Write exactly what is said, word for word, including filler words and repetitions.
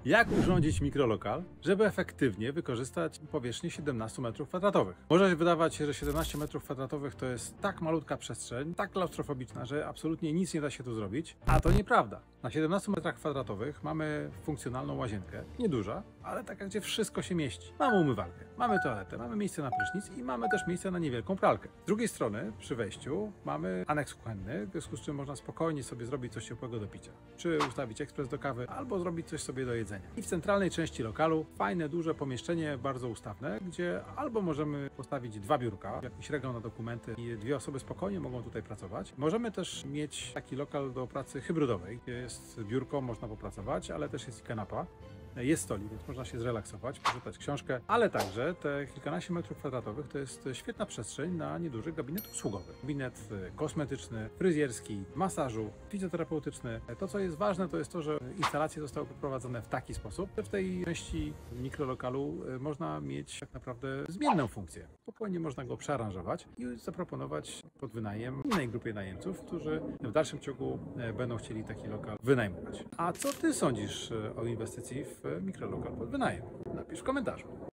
Jak urządzić mikrolokal, żeby efektywnie wykorzystać powierzchnię siedemnaście metrów kwadratowych? Może się wydawać, że siedemnaście metrów kwadratowych to jest tak malutka przestrzeń, tak klaustrofobiczna, że absolutnie nic nie da się tu zrobić, a to nieprawda. Na siedemnastu metrach kwadratowych mamy funkcjonalną łazienkę, nieduża, ale taka, gdzie wszystko się mieści. Mamy umywalkę, mamy toaletę, mamy miejsce na prysznic i mamy też miejsce na niewielką pralkę. Z drugiej strony, przy wejściu, mamy aneks kuchenny, w związku z czym można spokojnie sobie zrobić coś ciepłego do picia. Czy ustawić ekspres do kawy, albo zrobić coś sobie do jedzenia. I w centralnej części lokalu fajne, duże pomieszczenie, bardzo ustawne, gdzie albo możemy postawić dwa biurka, jakiś regał na dokumenty i dwie osoby spokojnie mogą tutaj pracować. Możemy też mieć taki lokal do pracy hybrydowej, gdzie jest biurko, można popracować, ale też jest i kanapa. Jest stolik, więc można się zrelaksować, poczytać książkę, ale także te kilkanaście metrów kwadratowych to jest świetna przestrzeń na nieduży gabinet usługowy. Gabinet kosmetyczny, fryzjerski, masażu, fizjoterapeutyczny. To, co jest ważne, to jest to, że instalacje zostały poprowadzone w taki sposób, że w tej części mikrolokalu można mieć tak naprawdę zmienną funkcję. Spokojnie można go przearanżować i zaproponować pod wynajem innej grupie najemców, którzy w dalszym ciągu będą chcieli taki lokal wynajmować. A co Ty sądzisz o inwestycji w mikrolokal pod wynajem? Napisz w komentarzu.